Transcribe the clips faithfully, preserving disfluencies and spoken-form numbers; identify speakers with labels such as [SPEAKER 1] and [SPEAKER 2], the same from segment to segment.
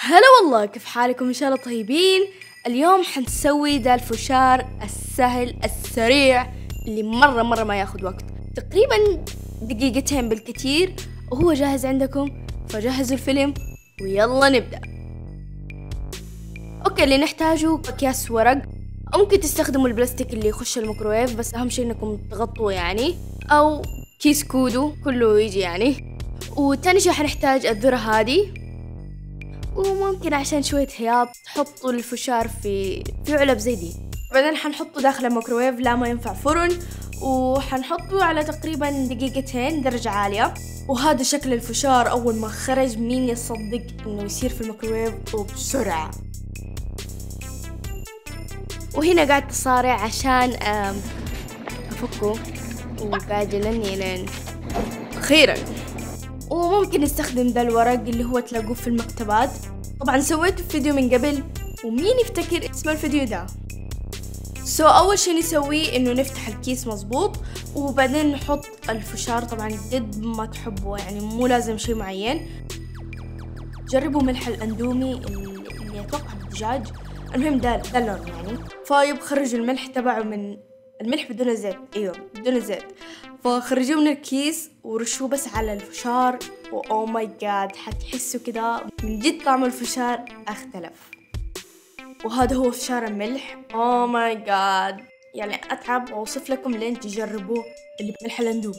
[SPEAKER 1] هلا والله، كيف حالكم؟ ان شاء الله طيبين. اليوم حنسوي ذا الفشار السهل السريع اللي مرة مرة ما ياخد وقت، تقريبا دقيقتين بالكثير وهو جاهز عندكم. فجهزوا الفيلم ويلا نبدأ. اوكي، اللي نحتاجه اكياس ورق، او ممكن تستخدموا البلاستيك اللي يخش الميكروويف، بس اهم شيء انكم تغطوه يعني، او كيس كودو كله يجي يعني. وتاني شيء حنحتاج الذرة هذه، وممكن عشان شوية هياط تحطوا الفشار في في علب زي دي. بعدين حنحطه داخل الميكروويف، لا ما ينفع فرن، وحنحطه على تقريبا دقيقتين درجة عالية. وهذا شكل الفشار أول ما خرج. مين يصدق إنه يصير في الميكروويف وبسرعة. وهنا قاعد تصارع عشان أفكه، وقاعد ينني لين أخيرا. وممكن نستخدم ذا الورق اللي هو تلاقوه في المكتبات. طبعا سويته فيديو من قبل، ومين يفتكر اسم الفيديو ده؟ سو so, أول شي نسويه إنه نفتح الكيس مظبوط، وبعدين نحط الفشار طبعا قد ما تحبوا، يعني مو لازم شي معين. جربوا ملح الأندومي اللي أتوقع بالدجاج، المهم ده ده اللون يعني. فيب خرجوا الملح تبعه من الملح بدون زيت، ايوه بدون زيت. فخرجوه من الكيس ورشوه بس على الفشار، واو ماي جاد حتحسوا كده من جد طعم الفشار اختلف. وهذا هو فشار الملح. اوه ماي جاد، يعني اتعب واوصف لكم لين تجربوه اللي بملح الاندومي.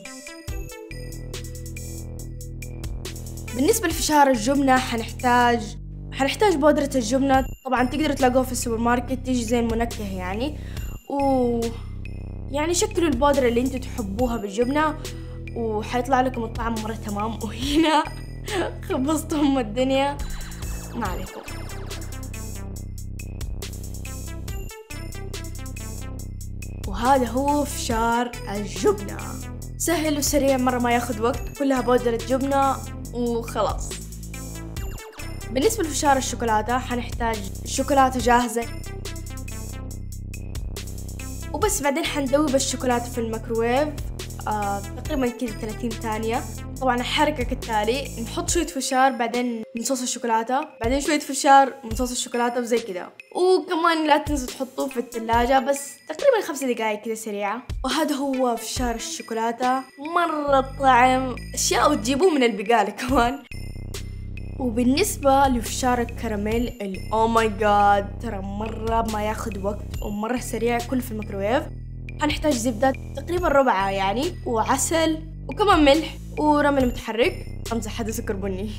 [SPEAKER 1] بالنسبه لفشار الجبنه حنحتاج حنحتاج بودرة الجبنة. طبعا تقدروا تلاقوها في السوبر ماركت، تيجي زي المنكه يعني. و يعني شكلوا البودرة اللي انتوا تحبوها بالجبنة وحيطلع لكم الطعم مرة تمام. وهنا خبصتهم الدنيا، ما عليكم. وهذا هو فشار الجبنة، سهل وسريع مرة ما ياخد وقت، كلها بودرة جبنة وخلاص. بالنسبة لفشار الشوكولاتة حنحتاج الشوكولاتة جاهزة وبس. بعدين حندوب الشوكولاتة في الميكروويف آه، تقريبا كذا ثلاثين ثانية. طبعا الحركة كالتالي: نحط شوية فشار بعدين من صوص الشوكولاتة، بعدين شوية فشار من صوص الشوكولاتة وزي كذا. وكمان لا تنسوا تحطوه في الثلاجة بس تقريبا خمس دقايق كذا سريعة. وهذا هو فشار الشوكولاتة، مرة طعم أشياء وتجيبوه من البقالة كمان. وبالنسبة لفشار الكراميل الأو ماي جاد، ترى مرة ما ياخد وقت ومرة سريع، كله في الميكروويف. هنحتاج زبدة تقريبا ربعها يعني، وعسل، وكمان ملح، ورمل متحرك، امزح هذا سكر بني.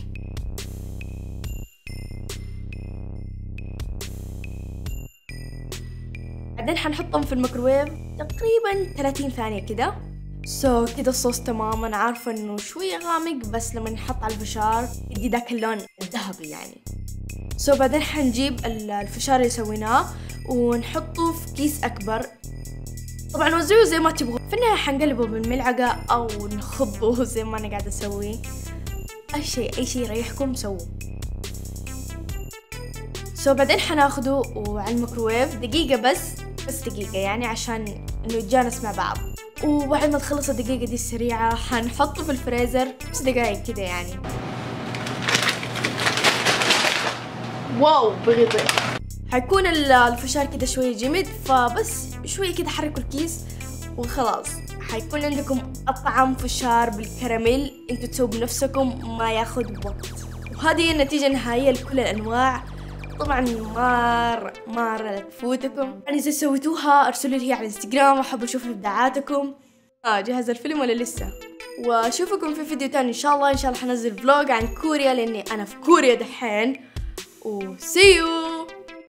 [SPEAKER 1] بعدين حنحطهم في الميكروويف تقريبا ثلاثين ثانية كده. سو so, كده الصوص تمام. انا عارفة انه شوية غامق، بس لما نحط على الفشار يدي ذاك اللون الذهبي يعني. سو so, بعدين حنجيب الفشار اللي سويناه ونحطه في كيس اكبر. طبعا وزعوه زي ما تبغوا، في النهاية حنقلبه بالملعقة او نخضه زي ما انا قاعدة اسوي. اي شيء اي شيء يريحكم سووه. سو so, بعدين حناخده وعلى الميكروويف دقيقة بس بس دقيقة يعني، عشان انه يتجانس مع بعض. وبعد ما تخلص الدقيقة دي السريعة حنحطه في الفريزر خمس دقايق كده يعني. واو بغيطة. حيكون الفشار كده شوية جمد، فبس شوية كده حركوا الكيس وخلاص حيكون عندكم أطعم فشار بالكراميل انتوا تسووا بنفسكم، ما ياخد وقت. وهذه هي النتيجة النهائية لكل الأنواع. طبعا مار مار لا تفوتكم. يعني إذا سويتوها ارسلوا لي على الانستغرام، احب اشوف ابداعاتكم. اه جهز الفيلم ولا لسه؟ واشوفكم في فيديو تاني ان شاء الله. ان شاء الله حنزل فلوج عن كوريا لاني انا في كوريا دحين. و see you.